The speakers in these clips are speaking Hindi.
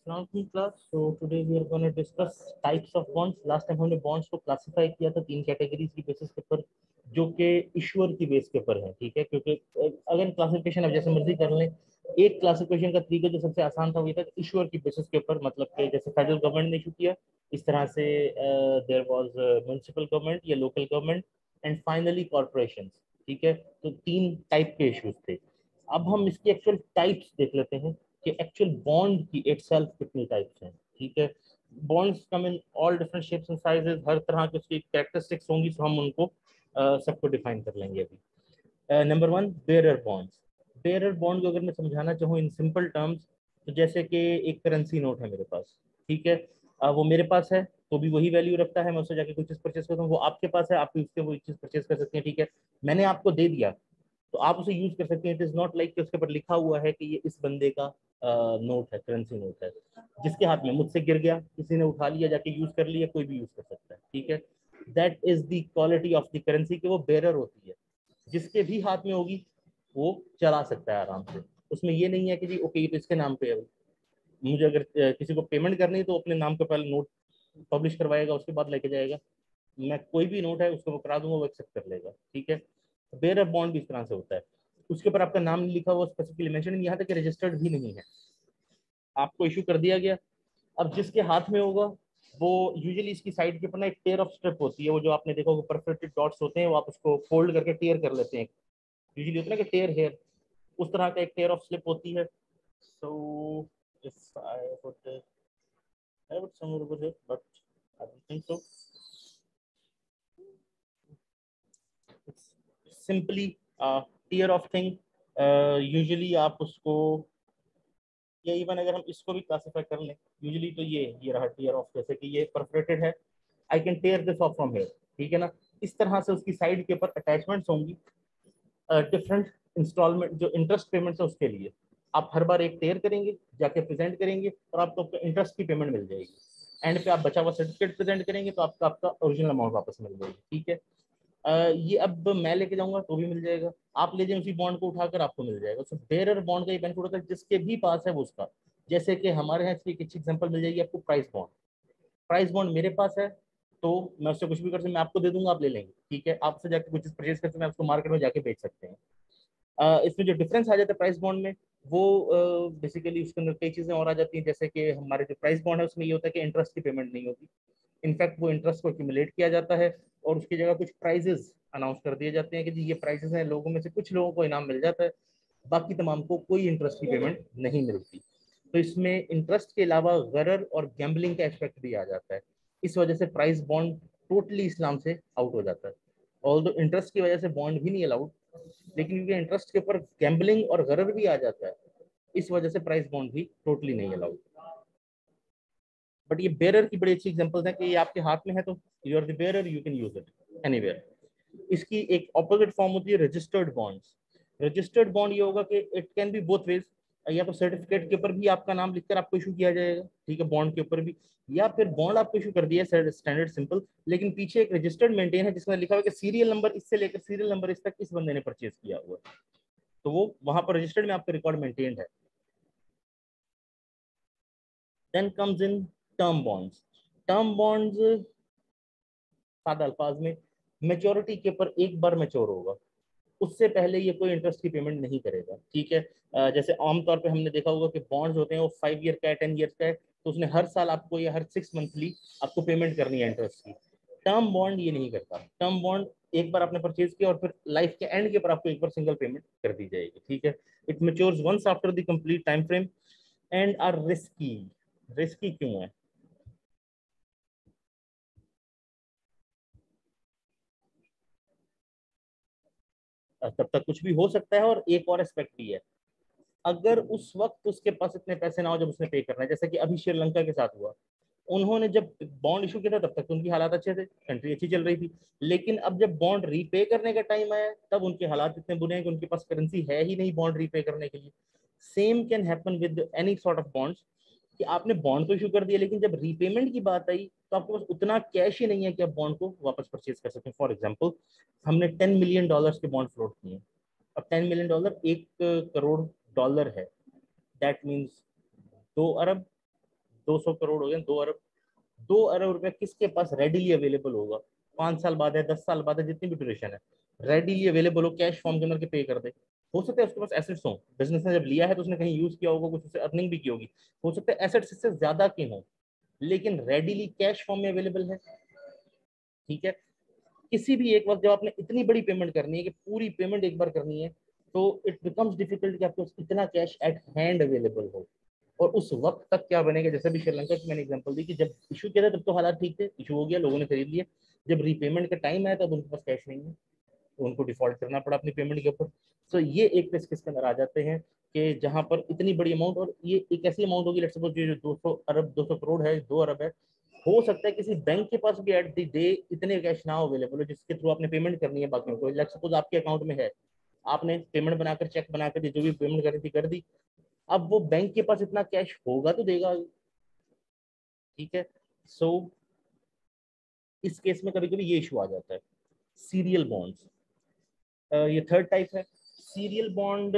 Assalamualaikum class. So today we are going to discuss types of bonds. Last time हमने bonds को classify किया था 3 कैटेगरीज की बेसिस के ऊपर, जो कि इशूअर की बेस के ऊपर है, ठीक है। क्योंकि अगर क्लासिफिकेशन अब जैसे मर्जी कर लें, एक क्लासिफिकेशन का तरीका जो सबसे आसान था वो ये था इशूअर की बेसिस के ऊपर, मतलब कि जैसे फेडरल गवर्नमेंट ने इशू किया, इस तरह से देयर वाज म्युनिसिपल गवर्नमेंट या local government and finally corporation, ठीक है। तो 3 टाइप के इश्यूज थे। अब हम इसकी एक्चुअल टाइप्स देख लेते हैं कि एक्चुअल बॉन्ड की इटसेल्फ कितनी टाइप्स हैं, ठीक है। Bonds come in all different shapes and sizes, हर तरह की उसकी कैरेक्टरिस्टिक्स होंगी, तो हम उनको सबको डिफाइन कर लेंगे अभी। Number 1, bearer bonds. Bearer bond को अगर मैं समझाना चाहूँ इन सिंपल टर्म्स, तो जैसे कि एक करेंसी नोट है मेरे पास, ठीक है। वो मेरे पास है तो भी वही वैल्यू रखता है, मैं उससे जाके कोई चीज परचेस करता हूँ, वो आपके पास है, आप भी उससे वो चीज परचेस कर सकते हैं, ठीक है। मैंने आपको दे दिया तो आप उसे यूज कर सकते हैं। इट इज नॉट लाइक कि उसके ऊपर लिखा हुआ है कि ये इस बंदे का नोट है, करेंसी नोट है, जिसके हाथ में, मुझसे गिर गया, किसी ने उठा लिया, जाके यूज कर लिया, कोई भी यूज कर सकता है, ठीक है। That is the quality of the currency, कि वो बेरर होती है, जिसके भी हाथ में होगी वो चला सकता है आराम से। उसमें ये नहीं है कि जी ओके ये तो इसके नाम पे है, मुझे अगर किसी को पेमेंट करनी है तो अपने नाम पे पहले नोट पब्लिश करवाएगा, उसके बाद लेके जाएगा। मैं कोई भी नोट है उसको वो करा दूंगा, वो एक्सेप्ट कर लेगा, ठीक है। बेयर बॉन्ड भी इस तरह से होता है, उसके ऊपर आपका नाम नहीं लिखा हुआ, स्पेसिफिकली मेंशन, यहाँ तक कि रजिस्टर्ड भी नहीं है, आपको इशू कर दिया गया। अब जिसके हाथ में होगा वो यूजुअली इसकी साइड के ऊपर ना एक टेयर ऑफ स्ट्रिप होती है, वो जो आपने देखा होगा परफोरेटेड डॉट्स होते हैं, वो आप उसको फोल्ड करके टेयर कर लेते हैं, यूजुअली होता है ना कि टेयर हेयर, उस तरह का एक टेयर ऑफ स्लिप होती है। So if I would somewhere over here, but I don't think so. It's simply tier of thing. Usually आप उसको, या इवन अगर हम इसको भी क्लासिफाई कर लें, यूजुअली तो ये रहा टीयर ऑफ, जैसे कि ये परफोरेटेड है, I can tear this off from here, ठीक है ना। इस तरह से उसकी साइड के ऊपर अटैचमेंट्स होंगी, डिफरेंट इंस्टॉलमेंट जो इंटरेस्ट पेमेंट्स है उसके लिए। आप हर बार एक टेयर करेंगे, जाके प्रेजेंट करेंगे, और आपको इंटरेस्ट की पेमेंट मिल जाएगी। एंड पे आप बचा हुआ सर्टिफिकेट प्रेजेंट करेंगे तो आपका आपका ओरिजिनल अमाउंट वापस मिल जाएगी, ठीक है। ये अब मैं लेके जाऊंगा तो भी मिल जाएगा, आप ले जाए उसी बॉन्ड को उठाकर आपको मिल जाएगा। सो बेरर बॉन्ड का ये बेनिफिट होता है जिसके भी पास है वो उसका। जैसे कि हमारे यहाँ इसकी एक अच्छी एग्जांपल मिल जाएगी आपको, प्राइस बॉन्ड। प्राइस बॉन्ड मेरे पास है तो मैं उससे कुछ भी कर सकता हूँ, मैं आपको दे दूंगा, आप ले लेंगे, ठीक है। आपसे जाकर कुछ चीज परचेज कर सकते हैं, उसको मार्केट में जाके बेच सकते हैं। इसमें जो डिफरेंस आ जाता है प्राइस बॉन्ड में, वो बेसिकली उसके अंदर कई चीजें और आ जाती हैं। जैसे कि हमारे जो प्राइस बॉन्ड है उसमें ये होता है कि इंटरेस्ट की पेमेंट नहीं होती, इनफैक्ट वो इंटरेस्ट को एक्यूमुलेट किया जाता है, और उसकी जगह कुछ प्राइजेस अनाउंस कर दिए जाते हैं कि जी ये प्राइजेस हैं, लोगों में से कुछ लोगों को इनाम मिल जाता है, बाकी तमाम को कोई इंटरेस्ट की पेमेंट नहीं मिलती। तो इसमें इंटरेस्ट के अलावा गरर और गैम्बलिंग का एस्पेक्ट भी आ जाता है। इस वजह से प्राइस बॉन्ड टोटली इस्लाम से आउट हो जाता है। ऑल्दो इंटरेस्ट की वजह से बॉन्ड भी नहीं अलाउड, लेकिन क्योंकि इंटरेस्ट के ऊपर गैम्बलिंग और गरर भी आ जाता है, इस वजह से प्राइस बॉन्ड भी टोटली नहीं अलाउड। बट ये बेरर की बड़ी अच्छी एग्जांपल्स है कि ये आपके हाथ में है तो you are the bearer, you can use it anywhere. इसकी एक ऑपोजिट फॉर्म होती है रजिस्टर्ड बॉन्ड्स। रजिस्टर्ड बॉन्ड ये होगा कि it can be both ways, या तो सर्टिफिकेट के ऊपर भी आपका नाम लिखकर आपको इशू किया जाएगा, ठीक है, बॉन्ड के ऊपर भी, या फिर बॉन्ड आपको इशू कर दिया स्टैंडर्ड सिंपल, लेकिन पीछे एक रजिस्टर्ड मेंटेन है जिसमें लिखा हुआ है कि सीरियल नंबर इससे लेकर सीरियल नंबर इस तक इस बंदे ने परचेज किया हुआ है, तो वो वहां पर रजिस्टर्ड में आपका रिकॉर्ड मेंटेन्ड है। Then comes in term bonds. Term bonds सादा अल्फाज में मेच्योरिटी के ऊपर एक बार मेच्योर होगा, उससे पहले ये कोई इंटरेस्ट की पेमेंट नहीं करेगा, ठीक है। जैसे आमतौर पे हमने देखा होगा कि बॉन्ड्स होते हैं वो 5 ईयर का है, 10 ईयर का है, तो उसने हर साल आपको या हर 6 मंथली आपको पेमेंट करनी है इंटरेस्ट की। टर्म बॉन्ड ये नहीं करता। टर्म बॉन्ड एक बार आपने परचेज किया और फिर लाइफ के एंड के ऊपर आपको एक बार सिंगल पेमेंट कर दी जाएगी, ठीक है। It matures once after the complete time frame and are risky. Risky क्यों है? तब तक कुछ भी हो सकता है, और एक और एस्पेक्ट भी है, अगर उस वक्त उसके पास इतने पैसे ना हो जब उसने पे करना है, जैसे कि अभी श्रीलंका के साथ हुआ, उन्होंने जब बॉन्ड इशू किया था तब तक तो उनकी हालात अच्छे थे, कंट्री अच्छी चल रही थी, लेकिन अब जब बॉन्ड रीपे करने का टाइम आया तब उनके हालात इतने बुरे हैं कि उनके पास करेंसी है ही नहीं बॉन्ड रीपे करने के लिए। Same can happen with any sort of bonds, कि आपने बॉन्ड तो इशू कर दिया, लेकिन जब रीपेमेंट की बात आई तो आपके पास उतना कैश ही नहीं है कि आप बॉन्ड को वापस परचेज कर सकें। फॉर एग्जाम्पल, हमने $10 मिलियन के बॉन्ड फ्लोट किए, अब $10 मिलियन $1 करोड़ है, दैट मीन्स 2 अरब, 200 करोड़ हो गए, 2 अरब। 2 अरब रुपया किसके पास रेडिली अवेलेबल होगा? 5 साल बाद है, 10 साल बाद है, जितनी भी ड्यूरेशन है, रेडिली अवेलेबल हो, कैश फॉर्म के अंदर के पे कर दे। हो सकता है उसके पास एसेट्स हो, बिजनेस ने जब लिया है तो उसने कहीं यूज किया होगा, कुछ उससे अर्निंग भी की होगी, हो सकता है एसेट्स इससे ज्यादा के हो, लेकिन रेडिली कैश फॉर्म में अवेलेबल है। ठीक है, किसी भी एक वक्त जब आपने इतनी बड़ी पेमेंट करनी है कि पूरी पेमेंट एक बार करनी है, तो इट बिकम्स डिफिकल्ट कि आपके पास इतना कैश एट हैंड अवेलेबल हो। और उस वक्त तक क्या बनेगा, जैसे भी श्रीलंका की मैंने एग्जांपल दी कि जब इशू किया था तब तो हालात ठीक थे, इशू हो गया, लोगों ने खरीद लिया, जब रीपेमेंट का टाइम आया तब उनके पास कैश नहीं है, तो उनको डिफॉल्ट करना पड़ा अपनी पेमेंट के ऊपर। तो ये एक रिस्क किसके अंदर आ जाते हैं कि जहां पर इतनी बड़ी अमाउंट, और ये एक ऐसी अमाउंट होगी, लेट्स सपोज ये जो 200 अरब 200 करोड़ है, 2 अरब है, हो सकता है किसी बैंक के पास भी एट द डे इतने कैश ना अवेलेबल हो जिसके थ्रू आपने पेमेंट करनी है बाकियों को। लेट्स सपोज आपके अकाउंट में है, आपने पेमेंट बनाकर चेक बनाकर दी, जो भी पेमेंट करनी थी कर दी, अब वो बैंक के पास इतना कैश होगा तो देगा। ठीक है, सो इस केस में कभी कभी ये इशू आ जाता है। सीरियल बॉन्ड्स, ये थर्ड टाइप है सीरियल बॉन्ड।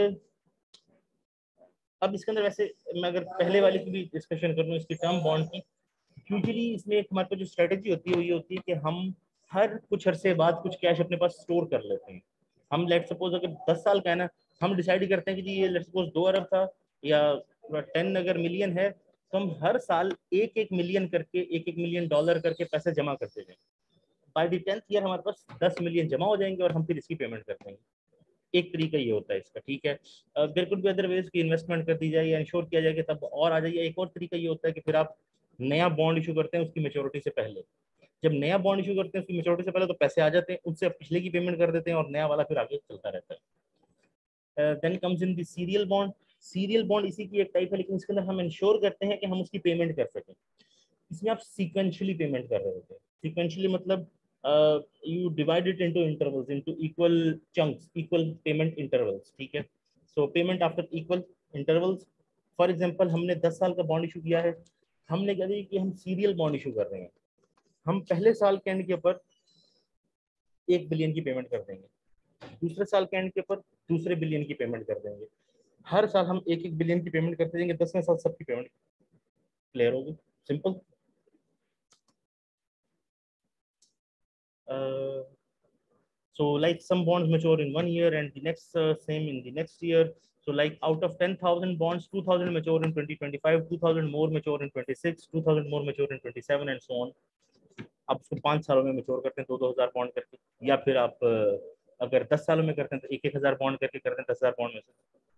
अब इसके अंदर वैसे मैं अगर पहले वाले की भी डिस्कशन कर लूँ, इसकी टर्म बॉन्ड की, यूजुअली इसमें एक हमारे पास जो स्ट्रेटेजी होती है वो ये होती है कि हम हर कुछ अरसे बाद कुछ कैश अपने पास स्टोर कर लेते हैं। हम लेट सपोज अगर 10 साल का है ना, हम डिसाइड करते हैं कि जी ये लेट सपोज 2 अरब था, या 10 अगर मिलियन है, तो हम हर साल एक एक मिलियन करके, एक एक मिलियन डॉलर करके पैसे जमा करते हैं। बाय द 10th ईयर हमारे पास 10 मिलियन जमा हो जाएंगे और हम फिर इसकी पेमेंट करते हैं। एक तरीका ये होता है इसका। ठीक है, there could be other ways की इन्वेस्टमेंट कर दी जाए या इंश्योर किया जाए कि तब और आ जाइए। एक और तरीका ये होता है कि फिर आप नया बॉन्ड इशू करते हैं उसकी मेच्योरिटी से पहले। जब नया बॉन्ड इशू करते हैं उसकी मेच्योरिटी से पहले तो पैसे आ जाते हैं, उससे आप पिछले की पेमेंट कर देते हैं और नया वाला फिर आगे चलता रहता है। Then comes in the serial bond. Serial bond इसी की एक टाइप है, लेकिन इसके अंदर हम इंश्योर करते हैं कि हम उसकी पेमेंट कर सकें। इसमें आप सीक्वेंशियली पेमेंट कर रहे होते हैं। सीक्वेंशियली मतलब you divide it into intervals, into equal chunks, equal payment intervals. ठीक है, so payment after equal intervals. For example हमने 10 साल का बॉन्ड इशू किया है, हमने क्या दिया कि हम सीरियल बॉन्ड इशू कर रहे हैं, हम पहले साल के एंड के ऊपर 1 बिलियन की पेमेंट कर देंगे, दूसरे साल के एंड के ऊपर दूसरे बिलियन की पेमेंट कर देंगे, हर साल हम एक एक बिलियन की पेमेंट करते जाएंगे, 10वें साल सबकी पेमेंट क्लियर होगी। Simple. So like some bonds mature in 1 year and the next same in the next year. So like out of 10,000 bonds, 2,000 mature in 2025, 2,000 more mature in 26, 2,000 more mature in 27 and so on. आप उसको 5 सालों में मेच्योर करते हैं 2,000 बॉन्ड करके, या फिर आप अगर 10 सालों में करते हैं तो 1,000 बॉन्ड करके करते हैं 10,000 बॉन्ड में से।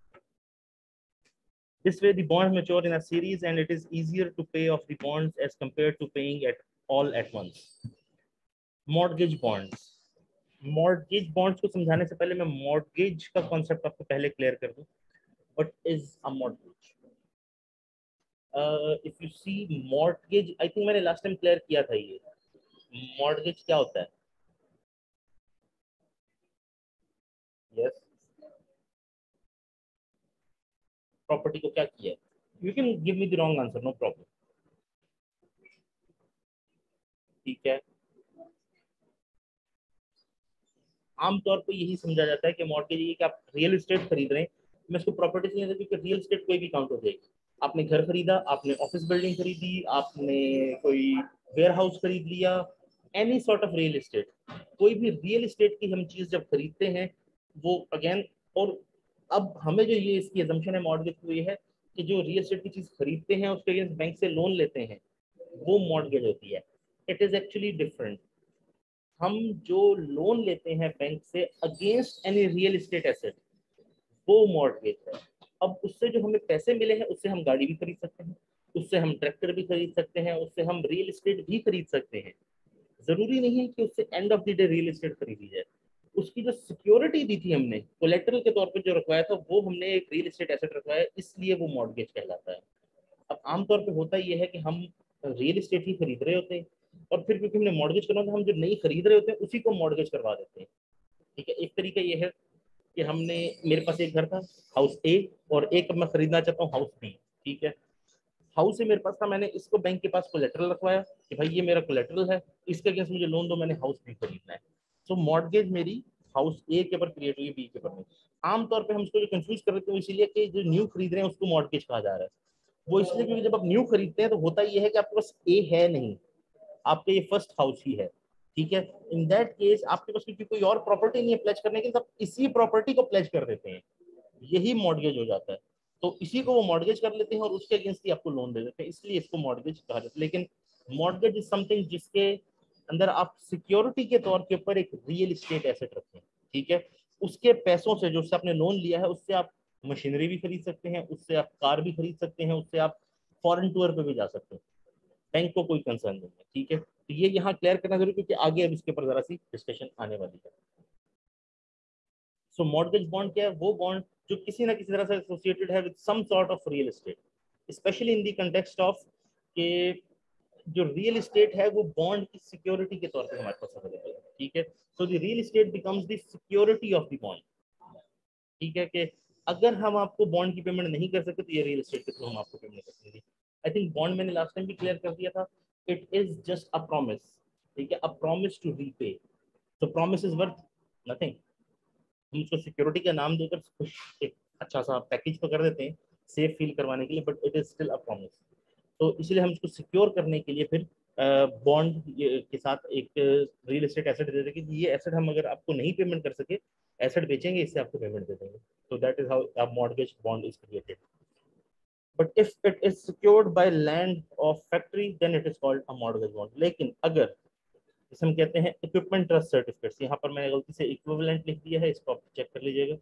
This way the bonds mature in a series and it is easier to pay off the bonds as compared to paying at all at once. Mortgage bonds, mortgage bonds को समझाने से पहले मैं मॉर्गेज का कॉन्सेप्ट आपको पहले क्लियर कर दूं। What is a mortgage? If you see mortgage, I think मैंने लास्ट टाइम क्लियर किया था ये। मॉर्गेज क्या होता है? यस, प्रॉपर्टी को क्या किया है? You can give me the wrong answer, no problem. ठीक है, आमतौर पर यही समझा जाता है कि मॉर्गेज ये कि आप रियल एस्टेट खरीद रहे हैं। मैं इसको प्रॉपर्टी से नहीं देखती कि रियल एस्टेट कोई भी काउंट हो जाएगी। आपने घर खरीदा, आपने ऑफिस बिल्डिंग खरीदी, आपने कोई वेयर हाउस खरीद लिया, any sort of real estate, कोई भी रियल एस्टेट की हम चीज जब खरीदते हैं वो अगेन। और अब हमें जो ये इसकी एजम्पशन है मॉर्गेज को, ये है कि जो रियल एस्टेट की चीज खरीदते हैं उसके अगेंस्ट बैंक से लोन लेते हैं, वो मॉर्गेज होती है। It is actually different. हम जो लोन लेते हैं बैंक से against any real estate asset, वो मॉर्गेज है। अब उससे जो हमें पैसे मिले हैं उससे हम गाड़ी भी खरीद सकते हैं, उससे हम ट्रैक्टर भी खरीद सकते हैं, उससे हम रियल एस्टेट भी खरीद सकते हैं। जरूरी नहीं है कि उससे end of the day real estate खरीदी जाए। उसकी जो सिक्योरिटी दी थी हमने कोलेटरल के तौर पर जो रखवाया था, वो हमने एक रियल एस्टेट एसेट रखवाया, इसलिए वो मॉर्गेज कहलाता है। अब आमतौर पे होता ये है कि हम रियल एस्टेट ही खरीद रहे होते हैं, और फिर क्योंकि हमने मॉर्गेज करना था, हम जो नहीं खरीद रहे होते हैं उसी को मॉर्गेज करवा देते हैं। ठीक है, एक तरीका ये है कि हमने, मेरे पास एक घर था हाउस ए, और एक अब मैं खरीदना चाहता हूँ हाउस बी। ठीक है, हाउस ए मेरे पास था, मैंने इसको बैंक के पास कोलेटरल रखवाया कि भाई ये मेरा कोलेटरल है, इसके अगेंस्ट मुझे लोन दो, मैंने हाउस बी खरीदना है। सो मॉर्गेज मेरी हाउस ए के ऊपर क्रिएट हुई, बी के ऊपर नहीं। आमतौर पर हम इसको जो कंफ्यूज कर रहे थे इसीलिए कि जो न्यू खरीद रहे हैं उसको मॉर्गेज कहा जा रहा है। वो इसलिए क्योंकि जब आप न्यू खरीदते हैं तो होता ये है कि आपके पास ए है नहीं, आपका ये फर्स्ट हाउस ही है, ठीक है। इन दैट केस आपके पास क्योंकि कोई और प्रॉपर्टी नहीं है प्लेज करने के लिए, आप इसी प्रॉपर्टी को प्लेज कर देते हैं, यही मॉर्गेज हो जाता है। तो इसी को वो मॉर्गेज कर लेते हैं और उसके अगेंस्ट ही आपको लोन दे देते हैं, इसलिए इसको मॉर्गेज कहा जाता है। लेकिन मॉर्गेज इज समथिंग जिसके अंदर आप सिक्योरिटी के तौर के ऊपर एक रियल एस्टेट एसेट रखते हैं, ठीक है। उसके पैसों से जो उससे आपने लोन लिया है, उससे आप मशीनरी भी खरीद सकते हैं, उससे आप कार भी खरीद सकते हैं, उससे आप फॉरेन टूर पे भी जा सकते हैं, बैंक को कोई कंसर्न नहीं है, ठीक है। तो ये यहाँ क्लियर करना जरूरी, क्योंकि आगे अब इसके ऊपर जरा सी डिस्कशन आने वाली है। सो मॉर्गेज बॉन्ड क्या है? वो बॉन्ड जो किसी ना किसी तरह से एसोसिएटेड है with some sort of real estate, specially in the context of के जो रियल एस्टेट है वो बॉन्ड की सिक्योरिटी के तौर पे हमारे पास अवेलेबल है, ठीक है। So the real estate becomes the security of the bond, ठीक है। कि अगर हम आपको बॉन्ड की पेमेंट नहीं कर सकते तो ये रियल एस्टेट के थ्रू हम आपको पेमेंट कर देंगे। आई थिंक बॉन्ड मैंने लास्ट टाइम भी क्लियर कर दिया था, it is just a promise, ठीक है, a promise to repay. So promise is worth nothing, हम उसको सिक्योरिटी का नाम देकर कुछ एक अच्छा सा पैकेज तो कर देते हैं सेफ फील करवाने के लिए, but it is still a promise. तो इसलिए हम इसको सिक्योर करने के लिए फिर बॉन्ड के साथ एक रियल एस्टेट एसेट दे देंगे कि ये एसेट हम अगर आपको नहीं पेमेंट कर सके, एसेट बेचेंगे, इससे आपको पेमेंट दे देंगे। तो that is how a mortgage bond is created. But if it is secured by land of factory then it is called a mortgage bond. लेकिन अगर जिसे हम कहते हैं इक्विपमेंट ट्रस्ट सर्टिफिकेट्स, यहाँ पर मैंने गलती से इक्विवेलेंट लिख दिया है, इसको आप चेक कर लीजिएगा।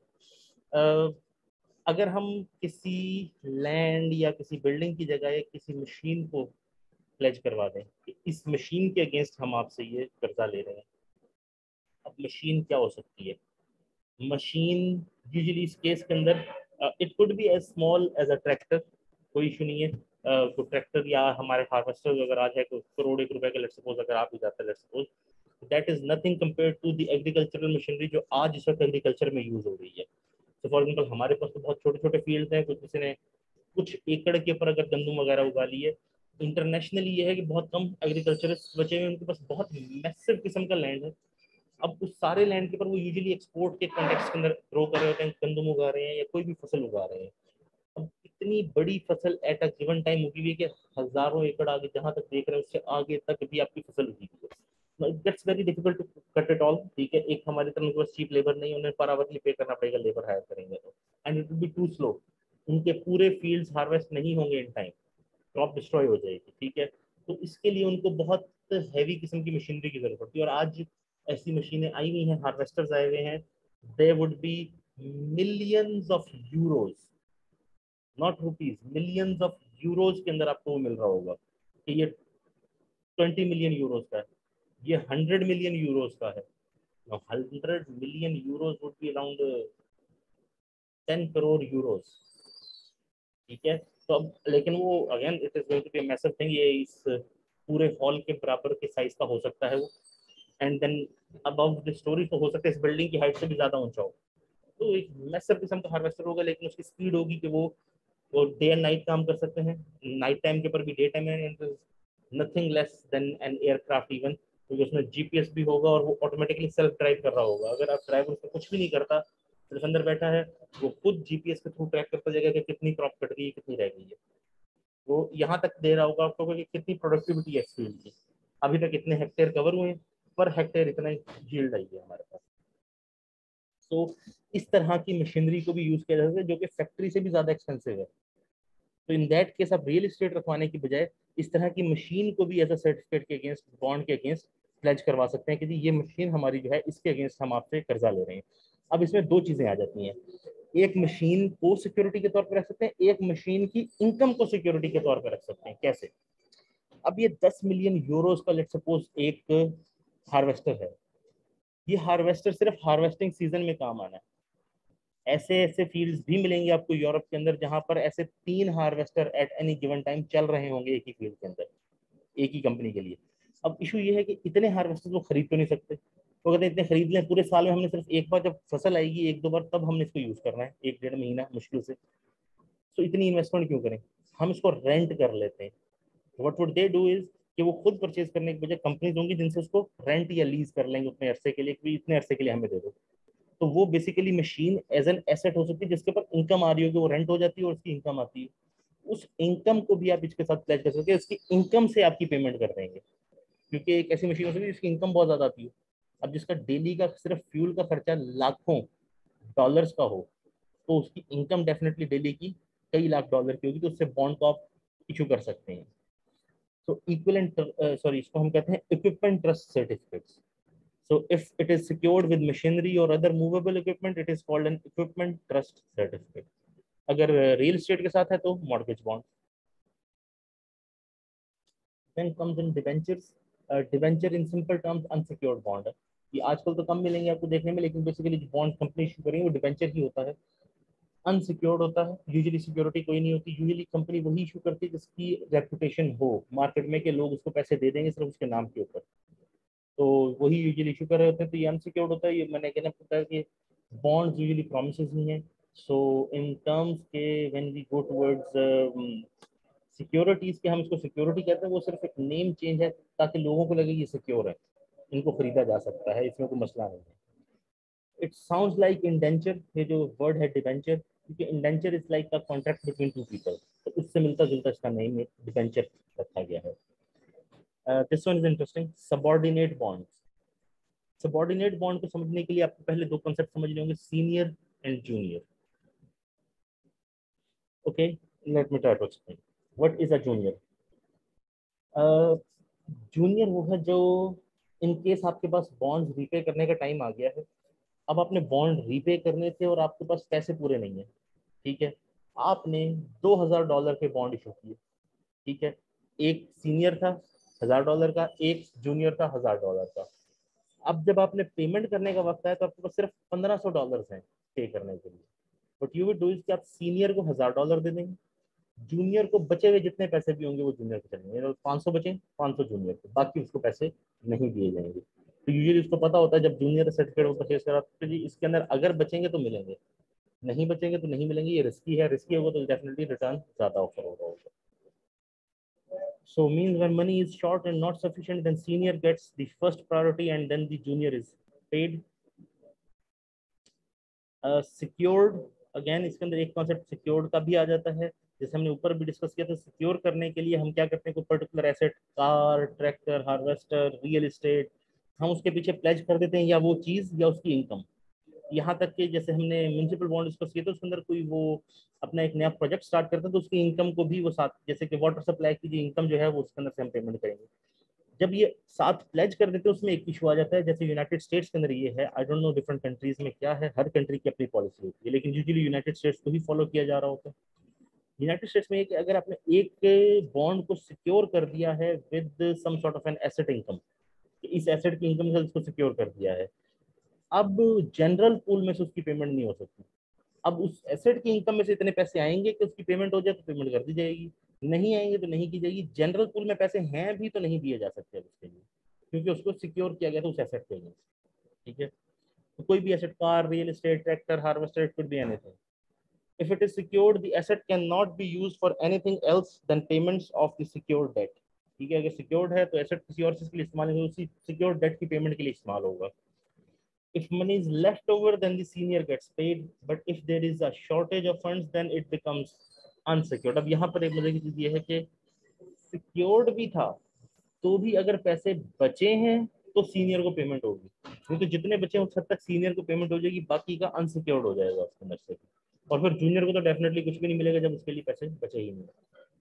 अगर हम किसी लैंड या किसी बिल्डिंग की जगह या किसी मशीन को प्लेज करवा दें कि इस मशीन के अगेंस्ट हम आपसे ये कर्जा ले रहे हैं। अब मशीन क्या हो सकती है? मशीन यूजुअली इस केस के अंदर it could be as small as a tractor, कोई इशू नहीं है। तो ट्रैक्टर या हमारे हार्वेस्टर अगर आज है तो करोड़ एक रुपए का लेट्स सपोज अगर आप भी जाता है, let's suppose that is nothing compare to the agricultural machinery जो आज इस वक्त एग्रीकल्चर में यूज हो रही है। तो फॉर एग्जाम्पल हमारे पास तो बहुत छोटे छोटे फील्ड हैं, कुछ किसी ने कुछ एकड़ के ऊपर अगर गंदम वगैरह उगा ली है। इंटरनेशनली ये है कि बहुत कम एग्रीकल्चरिस्ट बचे हुए, उनके पास बहुत मैसिव किस्म का लैंड है। अब उस सारे लैंड के ऊपर वो यूजुअली एक्सपोर्ट के कॉन्टेक्स्ट के अंदर ग्रो कर रहे होते हैं, गंदम उगा रहे हैं या कोई भी फसल उगा रहे हैं। अब इतनी बड़ी फसल एट अ गिवन टाइम उगी हुई है कि हजारों एकड़ आगे जहां तक देख रहे हैं उससे आगे तक भी आपकी फसल उगी हुई है। It gets very difficult to cut it all, ठीक है। एक हमारी तरफ उनके पास चीप लेबर नहीं है, उन्हें पर आवरली पे करना पड़ेगा, लेबर हायर करेंगे तो, and it will be too slow. उनके पूरे फील्ड्स हार्वेस्ट नहीं होंगे इन टाइम, क्रॉप डिस्ट्रॉय हो जाएगी, ठीक है। तो इसके लिए उनको बहुत हैवी किस्म की मशीनरी की जरूरत पड़ती है, और आज ऐसी मशीनें आई हुई हैं, हार्वेस्टर्स आए हुए हैं, they would be millions of euros, not rupees, millions of euros के अंदर आपको वो मिल रहा होगा कि ये 20 मिलियन यूरोज का है, ये 100 मिलियन यूरोज का है। 100 million euros would be around 10 crore euros, ठीक है। तो अब लेकिन वो again it is going to be massive thing, ये इस पूरे हॉल के बराबर के साइज का हो सकता है वो, and then above the story तो हो सकता है इस बिल्डिंग की हाइट से भी ज्यादा ऊंचा हो। तो एक मैसिव किस्म का हार्वेस्टर होगा, लेकिन उसकी स्पीड होगी कि वो डे एंड नाइट काम कर सकते हैं, नाइट टाइम के ऊपर भी डे टाइम है, nothing less than an aircraft even, क्योंकि उसमें जीपीएस भी होगा और वो ऑटोमेटिकली सेल्फ ड्राइव कर रहा होगा। अगर आप ड्राइवर उसमें कुछ भी नहीं करता, सिर्फ अंदर बैठा है, वो खुद जीपीएस के थ्रू ट्रैक करता जाएगा कि कितनी क्रॉप कट गई है, कितनी रह गई है। वो यहाँ तक दे रहा होगा आपको कि कितनी प्रोडक्टिविटी है इस फील्ड की, अभी तक इतने हेक्टेयर कवर हुए हैं, पर हेक्टेयर इतना यील्ड आई है हमारे पास। तो इस तरह की मशीनरी को भी यूज किया जा सकता है जो कि फैक्ट्री से भी ज्यादा एक्सपेंसिव है। तो इन दैट केस आप रियल एस्टेट रखवाने की बजाय इस तरह की मशीन को भी एज अ सर्टिफिकेट के अगेंस्ट, बॉन्ड के अगेंस्ट प्लेज करवा सकते हैं कि जी ये मशीन हमारी जो है, इसके अगेंस्ट हम आपसे कर्जा ले रहे हैं। अब इसमें दो चीजें आ जाती हैं, एक मशीन को सिक्योरिटी के तौर पर रख सकते हैं, एक मशीन की इनकम को सिक्योरिटी के तौर पर रख सकते हैं। कैसे? अब ये 10 मिलियन यूरोज का लेट्स सपोज एक हार्वेस्टर है, ये हार्वेस्टर सिर्फ हार्वेस्टिंग सीजन में काम आना है। ऐसे ऐसे फील्ड्स भी मिलेंगे आपको यूरोप के अंदर जहां पर ऐसे 3 harvester at any given time चल रहे होंगे एक ही फील्ड के अंदर, एक ही कंपनी के लिए। अब इशू ये है कि इतने हार्वेस्टर वो खरीद तो नहीं सकते, तो अगर इतने खरीद लें पूरे साल में, हमने सिर्फ एक बार जब फसल आएगी एक दो बार तब हमने इसको यूज करना है, एक डेढ़ महीना मुश्किल से। तो इतनी इन्वेस्टमेंट क्यों करें, हम इसको रेंट कर लेते हैं। What would they do is कि वो खुद परचेज करने के बजाय कंपनीज होंगी जिनसे उसको रेंट या लीज कर लेंगे उतने अरसे के लिए कि इतने अरसे के लिए हमें दे दो। तो वो basically machine as an asset हो सकती है जिसके ऊपर इनकम आ रही होगी, वो रेंट हो जाती है और उसकी इनकम आती है। उस इनकम को भी आप इसके साथ प्लेज कर सकते हैं, उसकी इनकम से आपकी पेमेंट कर देंगे, क्योंकि एक ऐसी मशीन हो सकती है जिसकी इनकम बहुत ज्यादा आती है। अब जिसका डेली का सिर्फ फ्यूल का खर्चा लाखों डॉलर्स का हो, तो उसकी इनकम डेफिनेटली डेली की कई लाख डॉलर की होगी, तो उससे बॉन्ड को आप इशू कर सकते हैं। तो इक्विवेलेंट, सॉरी, इसको हम कहते हैं equipment trust certificates. So if it is secured with machinery or other movable equipment, it is called an equipment trust certificate. अगर रियल एस्टेट के साथ है तो mortgage bond. Then comes in debentures. Debenture in simple terms unsecured bond है। ये आजकल तो कम मिलेंगे आपको देखने में, लेकिन बेसिकली जो बॉन्ड कंपनी इशू करेंगे वो डिवेंचर ही होता है। अनसिक्योर्ड होता है, यूजुअली सिक्योरिटी कोई नहीं होती, यूजुअली कंपनी वही इशू करती है जिसकी रेपुटेशन हो मार्केट में कि लोग उसको पैसे दे देंगे सिर्फ उसके नाम के ऊपर, तो वही यूजुअली इशू कर रहे होते हैं। तो ये अनसिक्योर्ड होता है। ये मैंने कहना पड़ता है कि बॉन्ड्स यूजुअली प्रोमिसेस ही हैं। सो इन टर्म्स के when we go towards securities के, हम इसको सिक्योरिटी कहते हैं, वो सिर्फ एक नेम चेंज है ताकि लोगों को लगे ये सिक्योर है, इनको खरीदा जा सकता है, इसमें कोई मसला नहीं है। इट साउंड्स लाइक इंडेंचर, ये जो वर्ड है डिबेंचर, क्योंकि indenture is like a contract between two people, तो उससे मिलता जुलता इसका नेम डिबेंचर रखा गया है। This one is interesting, subordinate bonds. Subordinate bond को समझने के लिए आपको पहले दो कॉन्सेप्ट समझने होंगे, senior and junior. Okay, let me try to explain what is a junior. Junior वो है जो, इन केस आपके पास बॉन्ड रीपे करने का टाइम आ गया है, अब आपने बॉन्ड रीपे करने थे और आपके पास पैसे पूरे नहीं है, ठीक है, आपने $2000 के बॉन्ड इशू किए, ठीक है, एक सीनियर था $1000 का, एक जूनियर था $1000 का। अब जब आपने पेमेंट करने का वक्त आया तो आपके पास सिर्फ $1500 हैं पे करने के लिए। But you will do is कि आप सीनियर को $1000 दे देंगे, जूनियर को बचे हुए जितने पैसे भी होंगे वो जूनियर को चलेंगे, 500 बचे 500 जूनियर को, बाकी उसको पैसे नहीं दिए जाएंगे। तो यूजुअली उसको पता होता है जब जूनियर सर्टिफिकेट वो परचेज करा तो जी इसके अंदर अगर बचेंगे तो मिलेंगे, नहीं बचेंगे तो नहीं मिलेंगे, ये रिस्की है, रिस्की होगा तो डेफिनेटली रिटर्न ज्यादा ऑफर होगा। So means when money is short and not sufficient, then senior gets the first priority and then the junior is paid. Secured, again इसके अंदर एक कॉन्सेप्ट सिक्योर्ड का भी आ जाता है, जैसे हमने ऊपर भी डिस्कस किया था। सिक्योर करने के लिए हम क्या करते हैं, कोई particular asset, car, tractor, harvester, real estate, हम उसके पीछे प्लेज कर देते हैं, या वो चीज या उसकी इनकम। यहाँ तक कि जैसे हमने म्यूनसिपल बॉन्ड डिस्कस किया था, उसके अंदर कोई वो अपना एक नया प्रोजेक्ट स्टार्ट करते हैं तो उसकी इनकम को भी वो साथ, जैसे कि वाटर सप्लाई की जो इनकम जो है वो उसके अंदर से हम पेमेंट करेंगे। जब ये साथ प्लेज कर देते हैं उसमें एक इशू आ जाता है, जैसे यूनाइटेड स्टेट्स के अंदर ये है, I don't know different countries में क्या है, हर कंट्री की अपनी पॉलिसी होती है, लेकिन यूजुअली यूनाइटेड स्टेट्स को ही फॉलो किया जा रहा होता है। यूनाइटेड स्टेट्स में कि अगर आपने एक बॉन्ड को सिक्योर कर दिया है with some sort of an asset income, इस एसेट की इनकम से उसको सिक्योर कर दिया है, अब जनरल पूल में से उसकी पेमेंट नहीं हो सकती। अब उस एसेट की इनकम में से इतने पैसे आएंगे कि उसकी पेमेंट हो जाए तो पेमेंट कर दी जाएगी, नहीं आएंगे तो नहीं की जाएगी। जनरल पूल में पैसे हैं भी तो नहीं दिए जा सकते अब उसके लिए, क्योंकि उसको सिक्योर किया गया था उस एसेट के लिए, ठीक है। तो कोई भी asset, car, real estate, tractor, harvester, it could be anything, if it is secured the asset can not be used for anything else then payments of the secured debt, ठीक है। अगर सिक्योर्ड है तो एसेट किसी और चीज के लिए इस्तेमाल नहीं होगा, उसी सिक्योर्ड डेट की पेमेंट के लिए इस्तेमाल होगा। If money is left over, then the senior gets paid. But if there is a shortage of funds, then it becomes unsecured. अब यहाँ पर एक मजे की चीज ये है कि सिक्योर्ड भी था तो भी अगर पैसे बचे हैं तो सीनियर को पेमेंट होगी, नहीं तो जितने बचे हैं उस हद तक सीनियर को पेमेंट हो जाएगी, बाकी का अनसिक्योर्ड हो जाएगा उसके अंदर से। और फिर जूनियर को तो डेफिनेटली कुछ भी नहीं मिलेगा जब उसके लिए पैसे बचे ही नहीं।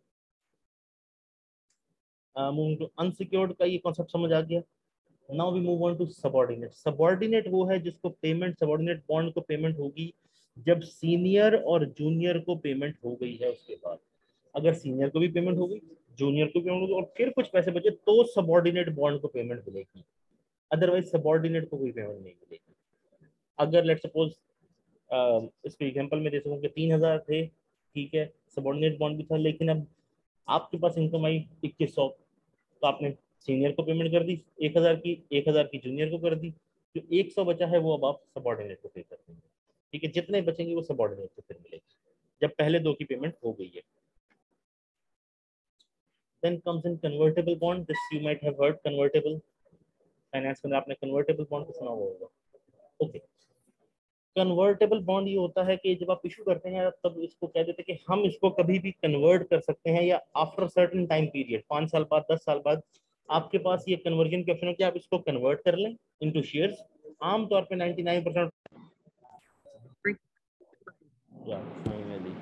मूविंग टू अनसिक्योर्ड का ये कॉन्सेप्ट समझ आ गया। Now we move on to subordinate. Subordinate वो है जिसको पेमेंट, सबॉर्डिनेट बॉन्ड को पेमेंट होगी जब सीनियर और जूनियर को पेमेंट हो गई है उसके बाद। अगर सीनियर को भी पेमेंट हो गई, जूनियर को पेमेंट होगी और फिर कुछ पैसे बचे तो सबॉर्डिनेट बॉन्ड को पेमेंट मिलेगी, अदरवाइज सबॉर्डिनेट को कोई पेमेंट नहीं मिलेगी। अगर लेट सपोज इसके एग्जांपल में दे सकूं कि 3000 थे, ठीक है, सबॉर्डिनेट बॉन्ड भी था, लेकिन अब आपके पास इनकम आई 2100, तो आपने सीनियर को पेमेंट कर दी 1000 की, 1000 की जूनियर को कर दी, जो 100 बचा है वो अब आप सबॉर्डिनेट को पे कर देंगे, ठीक है। जितने बचेंगे वो सबॉर्डिनेट को फिर मिलेगी जब पहले दो की पेमेंट हो गई है। Then comes in convertible bond, this you might have heard, convertible finance में आपने कन्वर्टेबल बॉन्ड को सुना हुआ होगा, ओके। कन्वर्टेबल बॉन्ड ये होता है कि जब आप इशू करते हैं तब इसको कह देते हैं कि हम इसको कभी भी कन्वर्ट कर सकते हैं, या आफ्टर सर्टेन टाइम पीरियड 5 साल बाद 10 साल बाद आपके पास ये कन्वर्जन के ऑप्शन है कि आप इसको कन्वर्ट कर लें इनटू शेयर्स। आमतौर पे 99% या फाइनली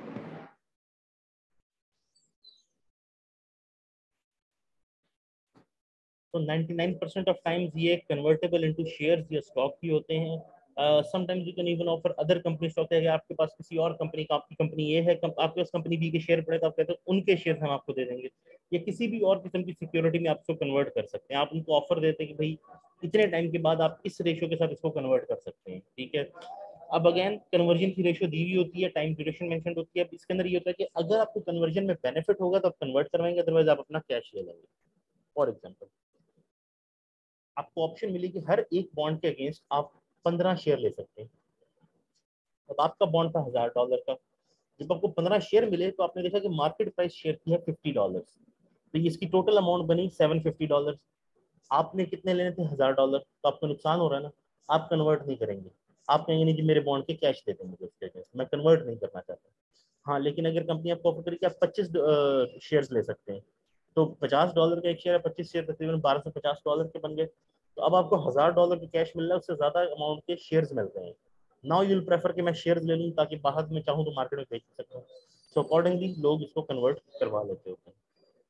तो 99% ऑफ टाइम्स ये कन्वर्टेबल इनटू शेयर्स या स्टॉक ही होते हैं। Sometimes you can even offer other company stock है कि आपके पास किसी और कंपनी का, आपकी कंपनी ये है, आपके पास कंपनी बी के शेयर पड़े तो आप कहते हैं उनके शेयर हम आपको दे देंगे, या किसी भी और किस्म की सिक्योरिटी में आप इसको कन्वर्ट कर सकते हैं। आप उनको ऑफर देते हैं कि भाई इतने टाइम के बाद आप इस रेशियो के साथ इसको कन्वर्ट कर सकते हैं, ठीक है। अब अगेन कन्वर्जन की रेशियो दी हुई होती है, टाइम ड्यूरेशन मेंशन होती है। अब इसके अंदर ये होता है कि अगर आपको कन्वर्जन में बेनिफिट होगा तो आप कन्वर्ट करवाएंगे, अदरवाइज आप अपना कैश ले लेंगे। फॉर एग्जाम्पल आपको ऑप्शन मिली कि हर एक बॉन्ड के अगेंस्ट आप 15 शेयर ले सकते हैं। अब आपका बॉन्ड था $1000 का, जब आपको 15 शेयर मिले तो आपने देखा कि मार्केट प्राइस शेयर की है $50, तो इसकी टोटल अमाउंट बनी $750। आपने कितने लेने थे? $1000, तो आपको नुकसान हो रहा है ना। आप कन्वर्ट नहीं करेंगे, आप कहेंगे नहीं जी मेरे बॉन्ड के कैश दे देंगे उसके अगेंस्ट, मैं कन्वर्ट नहीं करना चाहता। हाँ, लेकिन अगर कंपनी आपको ऑफर करे कि आप 25 शेयर्स ले सकते हैं, तो $50 का एक शेयर है, 25 शेयर तकरीबन $1250 के बन गए। तो अब आपको $1000 के कैश मिल रहा है, उससे ज्यादा अमाउंट के शेयर्स मिल रहे हैं। नाउ यूल प्रेफर कि मैं शेयर्स ले लूँ ताकि बाद में चाहूँ तो मार्केट में बेच सकूँ। सो अकॉर्डिंगली लोग इसको कन्वर्ट करवा लेते होते हैं।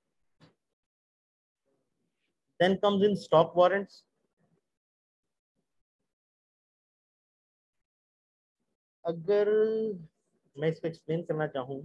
Then comes in stock warrants. अगर मैं इसको एक्सप्लेन करना चाहूँ,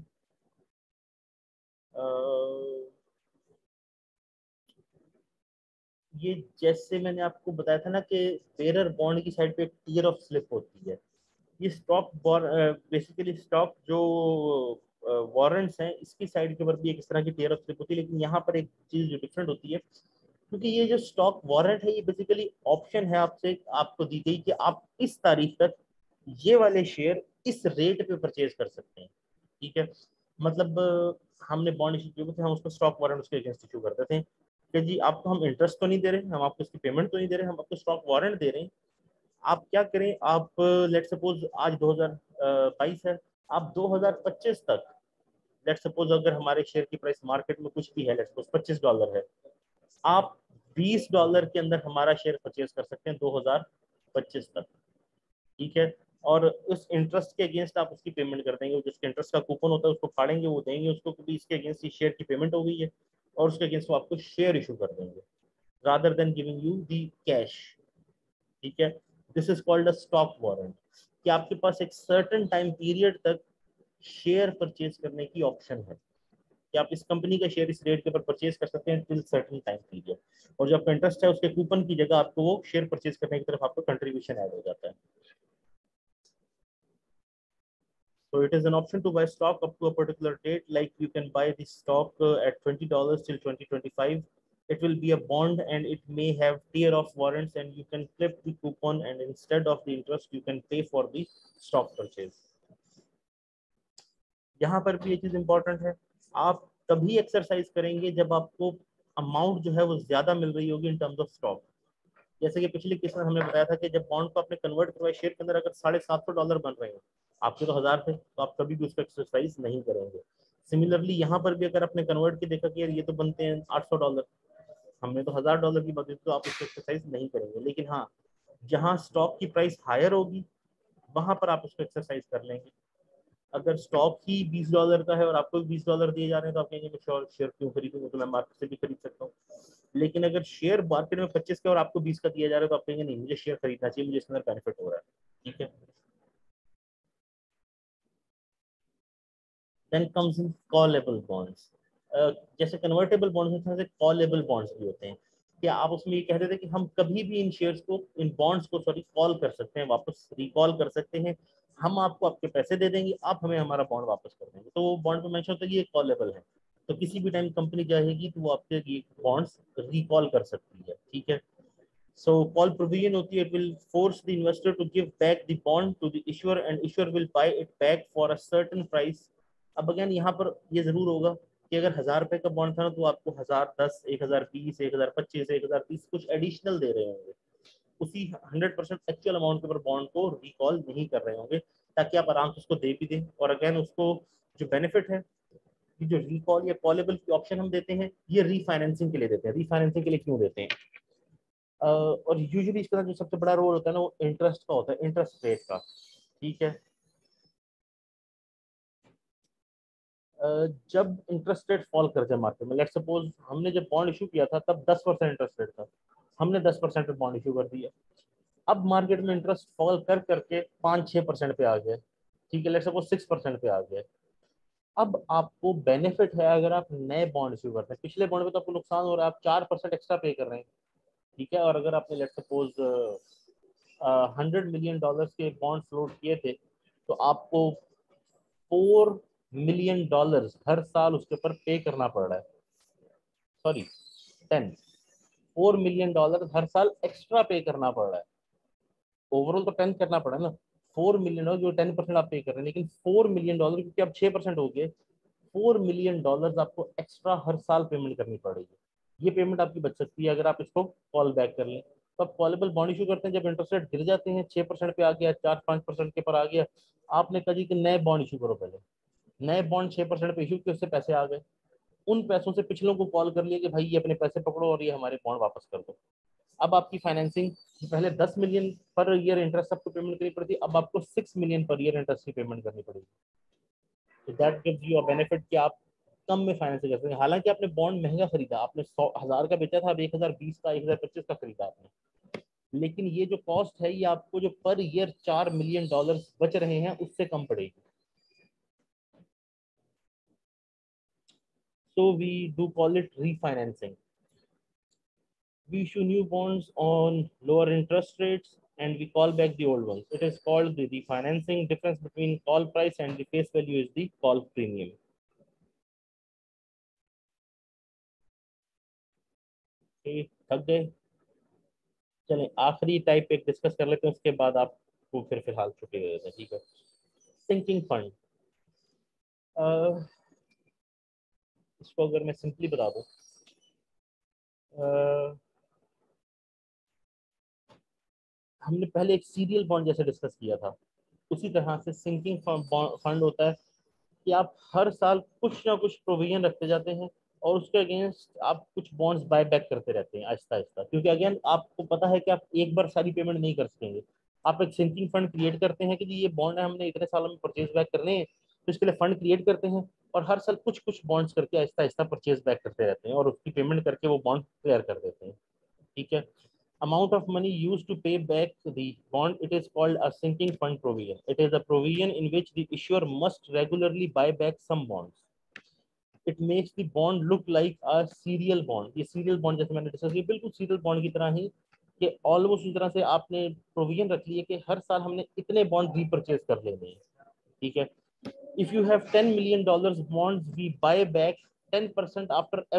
ये जैसे मैंने आपको बताया था ना कि बेरर बॉन्ड की साइड पे एक टीयर ऑफ स्लिप होती है। ये स्टॉक बेसिकली स्टॉक जो वारंट्स हैं इसकी साइड के ऊपर भी एक इस तरह की टीयर ऑफ स्लिप होती है, लेकिन यहाँ पर एक चीज जो डिफरेंट होती है, क्योंकि ये जो स्टॉक वारंट है ये बेसिकली ऑप्शन है आपसे, आपको दी गई कि आप इस तारीख तक ये वाले शेयर इस रेट पे परचेज कर सकते हैं, ठीक है। मतलब हमने बॉन्ड इशू किए थे, हम उसको स्टॉक वारंट उसके अगेंस्ट इशू करते थे कि जी आपको हम इंटरेस्ट तो नहीं दे रहे, हम आपको इसकी पेमेंट तो नहीं दे रहे, हम आपको स्टॉक वारंट दे रहे हैं। आप क्या करें, आप लेट सपोज आज 2022 है, आप 2025 तक, लेट सपोज अगर हमारे शेयर की प्राइस मार्केट में कुछ भी है, लेट सपोज $25 है, आप $20 के अंदर हमारा शेयर परचेज कर सकते हैं 2025 तक, ठीक है। और उस इंटरेस्ट के अगेंस्ट आप उसकी पेमेंट कर देंगे, जिसके इंटरेस्ट का कूपन होता है उसको फाड़ेंगे, वो देंगे उसको कि इसके अगेंस्ट शेयर की पेमेंट हो गई है, और उसके अगेंस्ट वो आपको शेयर इशू कर देंगे rather than giving you the cash, ठीक है। This is called a stock warrant, कि आपके पास एक सर्टेन टाइम पीरियड तक शेयर परचेज करने की ऑप्शन है, कि आप इस कंपनी का शेयर इस रेट के ऊपर परचेज कर सकते हैं टिल सर्टेन टाइम पीरियड, और जो आपका इंटरेस्ट है उसके कूपन की जगह आपको वो शेयर परचेज करने की तरफ आपको कंट्रीब्यूशन ऐड हो जाता है। So it is an option to buy stock up to a particular date. Like you can buy the stock at $20 till 2025. It will be a bond and it may have tier of warrants, and you can flip the coupon, and instead of the interest you can pay for the stock purchase. यहाँ पर भी ये चीज इंपॉर्टेंट है, आप तभी एक्सरसाइज करेंगे जब आपको अमाउंट जो है वो ज्यादा मिल रही होगी इन टर्म्स ऑफ स्टॉक। जैसे कि पिछले केस में हमने बताया था कि जब बॉन्ड को आपने कन्वर्ट करवाया शेयर के अंदर अगर $750 बन रहे हैं, आपके तो 1000 थे, तो आप कभी भी उसको एक्सरसाइज नहीं करेंगे। सिमिलरली यहाँ पर भी अगर आपने कन्वर्ट के देखा कि यार ये तो बनते हैं $800, हमने तो $1000 की बात की, तो आप उसको एक्सरसाइज नहीं करेंगे। लेकिन हाँ, जहाँ स्टॉक की प्राइस हायर होगी वहां पर आप उसको एक्सरसाइज कर लेंगे। अगर स्टॉक ही $20 का है और आपको $20 दिए जा रहे हैं तो आप कहेंगे मैं श्योर शेयर क्यों खरीदूंगा, तो मैं मार्केट से भी खरीद सकता हूँ। लेकिन अगर शेयर मार्केट में 25 का और आपको 20 का दिया जा रहा है तो आप कहेंगे नहीं मुझे शेयर खरीदना चाहिए, मुझे इसके अंदर बेनिफिट हो रहा है, ठीक है। Then comes in callable bonds. जैसे कन्वर्टेबल बॉन्ड्स होते हैं, कॉलेबल बॉन्ड्स भी होते हैं, कि आप उसमें ये कह रहे थे कि हम कभी भी इन शेयर्स को, इन बॉन्ड्स को सॉरी कॉल कर सकते हैं, वापस रिकॉल कर सकते हैं। हम आपको आपके पैसे दे देंगे, आप हमें हमारा बॉन्ड वापस कर देंगे। तो वो बॉन्ड में मेंशन होता है कि ये कॉलेबल है, तो किसी भी टाइम कंपनी चाहेगी तो वो आपके ये बॉन्ड्स रिकॉल कर सकती है, ठीक है। So call provision होती है, it will force the investor to give back the bond to the issuer and issuer will buy it back for a certain price. अब अगेन यहाँ पर ये जरूर होगा कि अगर $1000 का बॉन्ड था ना तो आपको 1010, 1020, 1025, 1030 कुछ एडिशनल दे रहे होंगे, उसी 100% एक्चुअल अमाउंट के ऊपर बॉन्ड को रिकॉल नहीं कर रहे होंगे, ताकि आप आराम से उसको दे भी दें। और अगेन उसको जो बेनिफिट है कि जो रिकॉल या कॉलेबल की ऑप्शन हम देते हैं, ये रीफाइनेंसिंग के लिए देते हैं। रीफाइनेंसिंग के लिए क्यों देते हैं? और यूजुअली इसके साथ जो सबसे बड़ा रोल होता है ना, वो इंटरेस्ट का होता है, इंटरेस्ट रेट का। ठीक है, जब इंटरेस्ट रेट फॉल कर जाए मार्केट में, लेट सपोज हमने जब बॉन्ड इशू किया था तब 10% इंटरेस्ट रेट था, हमने 10% पे बॉन्ड इशू कर दिया। अब मार्केट में इंटरेस्ट फॉल कर करके 5-6% पे आ गया। ठीक है, लेट सपोज 6% पे आ गया। अब आपको बेनिफिट है अगर आप नए बॉन्ड इशू करते हैं। पिछले बॉन्ड में तो आपको नुकसान हो रहा है, आप 4% एक्स्ट्रा पे कर रहे हैं। ठीक है, और अगर आपने लेट सपोज $100 million के बॉन्ड फ्लोट किए थे, तो आपको $4 million हर साल उसके ऊपर पे करना पड़ रहा है। सॉरी, 4 million हर साल एक्स्ट्रा पे करना पड़ रहा है। ओवरऑल तो 10 करना पड़ा ना, $4 million जो 10% आप पे कर रहे हैं, लेकिन $4 million क्योंकि अब 6% हो गए, $4 million आपको एक्स्ट्रा हर साल पेमेंट करनी पड़ेगी। ये पेमेंट आपकी बच सकती है अगर आप इसको कॉल बैक कर लें। तो आप कॉलेबल बॉन्ड इशू करते हैं, जब इंटरेस्ट रेट गिर जाते हैं, 6% पे आ गया, 4-5% के पर आ गया, आपने कहा जी कि नए बॉन्ड इशू करो। पहले नए बॉन्ड 6% पे इशू किए, उससे पैसे आ गए, उन पैसों से पिछलों को कॉल कर लिया कि भाई ये अपने पैसे पकड़ो और ये हमारे बॉन्ड वापस कर दो। अब आपकी फाइनेंसिंग, पहले 10 मिलियन पर ईयर इंटरेस्ट आपको पेमेंट करनी पड़ती, अब आपको 6 मिलियन पर ईयर इंटरेस्ट की पेमेंट करनी पड़ेगी। तो that gives you a benefit कि आप कम में फाइनेंस कर सकते हैं। हालांकि आपने बॉन्ड महंगा खरीदा, आपने 100,000 का बेचा था, अब 1020 का 1025 का खरीदा आपने, लेकिन ये जो कॉस्ट है ये आपको जो पर ईयर $4 मिलियन बच रहे हैं उससे कम पड़ेगी। So we do call it refinancing. We issue new bonds on lower interest rates and we call back the old ones. It is called the refinancing. Difference between call price and the face value is the call premium. Okay, थक गए? चलें आखिरी टाइप एक डिस्कस कर लेते हैं, उसके बाद आपको फिर फिलहाल छुट्टी दे देते हैं। ठीक है, सिंकिंग फंड। इसको अगर मैं सिंपली बता दूं, हमने पहले एक सीरियल बॉन्ड जैसे डिस्कस किया था, उसी तरह से सिंकिंग फंड होता है कि आप हर साल कुछ ना कुछ प्रोविजन रखते जाते हैं और उसके अगेंस्ट आप कुछ बॉन्ड्स बाय बैक करते रहते हैं आहिस्ता आहिस्ता, क्योंकि अगेन आपको पता है कि आप एक बार सारी पेमेंट नहीं कर सकेंगे। आप एक सिंकिंग फंड क्रिएट करते हैं कि जी ये बॉन्ड है, हमने इतने सालों में परचेज बैक करने हैं, तो इसके लिए फंड क्रिएट करते हैं और हर साल कुछ कुछ बॉन्ड्स करके आहिस्ता आहिस्ता परचेज बैक करते रहते हैं और उसकी पेमेंट करके वो बॉन्ड क्लियर कर देते हैं। ठीक है, amount of money used to pay back the bond, it is called a sinking fund provision. It is a provision in which the issuer must regularly buy back some bonds. It makes the bond look like a serial bond. ये serial bond जैसे मैंने डिस्कस किया, बिल्कुल serial bond की तरह ही, कि ऑलमोस्ट उस तरह से आपने प्रोविजन रख ली है कि हर साल हमने इतने बॉन्ड रीपरचेज कर लेने हैं। ठीक है, if you have $10 million bonds, we buy back 10%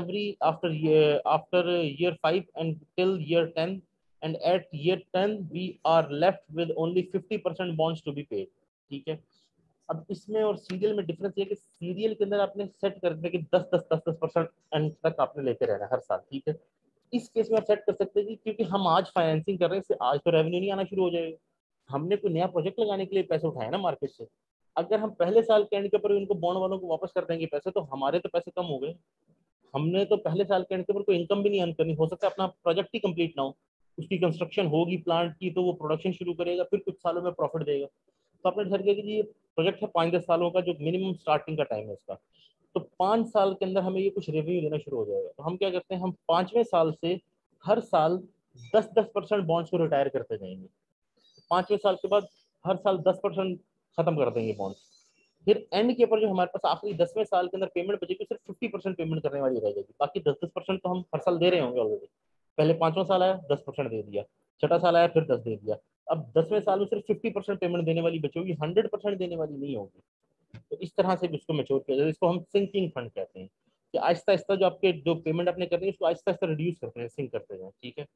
after year 5 and till year 10, and at year 10 we are left with only 50% bonds to be paid. ठीक है, अब इसमें और सीरियल में डिफरेंस ये कि सीरियल के अंदर आपने सेट कर दिया कि 10-10-10-10% एंड तक आपने लेते रहना हर साल। ठीक है, इस केस में आप सेट कर सकते हैं कि क्योंकि हम आज फाइनेंसिंग कर रहे हैं, आज तो रेवेन्यू नहीं आना शुरू हो जाएगा, हमने कोई नया प्रोजेक्ट लगाने के लिए पैसे उठाए ना मार्केट से। अगर हम पहले साल के एंड के ऊपर उनको बॉन्ड वालों को वापस कर देंगे पैसे, तो हमारे तो पैसे कम हो गए। हमने तो पहले साल के एंड के ऊपर कोई इनकम भी नहीं अर्न करनी, हो सकता है अपना प्रोजेक्ट ही कंप्लीट ना हो, उसकी कंस्ट्रक्शन होगी प्लांट की, तो वो प्रोडक्शन शुरू करेगा, फिर कुछ सालों में प्रॉफिट देगा। तो आपने डिसाइड किया कि ये प्रोजेक्ट है 5-10 सालों का, जो मिनिमम स्टार्टिंग का टाइम है इसका, तो 5 साल के अंदर हमें ये कुछ रेवेन्यू देना शुरू हो जाएगा। तो हम क्या करते हैं, हम 5वें साल से हर साल 10-10% बॉन्ड्स को रिटायर करते जाएंगे। 5वें साल के बाद हर साल 10% खत्म कर देंगे बॉन्ड्स। फिर एंड के ऊपर जो हमारे पास आखिरी 10वें साल के अंदर पेमेंट बचेगी, सिर्फ 50% पेमेंट करने वाली रह जाएगी, बाकी 10-10% तो हम हर साल दे रहे होंगे ऑलरेडी। पहले 5वां साल आया 10% दे दिया, छठा साल आया फिर 10 दे दिया, अब 10वें साल में सिर्फ 50% पेमेंट देने वाली बचेगी, 100% देने वाली नहीं होगी। तो इस तरह से भी इसको मैच्योर किया जाए, इसको हम सिंकिंग फंड कहते हैं, कि आहिस्ता आहिस्ता जो आपके जो पेमेंट आपने करनी है उसको आहिस्ता आहिस्ता रिड्यूस करते हैं, सिंक करते हैं। ठीक है,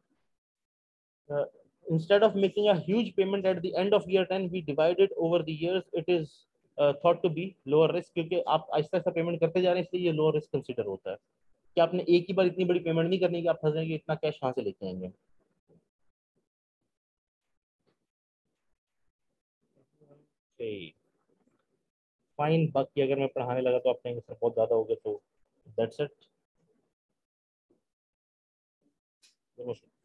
instead of making a huge payment at the end of year 10, we divide it over the years. It is thought to be lower risk, क्योंकि आप आहिस्ता आहिस्ता पेमेंट करते जा रहे हैं, इसलिए ये लोअर रिस्क कंसीडर होता है कि आपने एक ही बार इतनी बड़ी पेमेंट नहीं करनी कि आप फंसेंगे इतना कैश कहाँ से लेके आएंगे। ओके फाइन, बाकी अगर मैं पढ़ाने लगा तो आप कहेंगे सर बहुत ज़्यादा हो गया, तो दैट्स इट।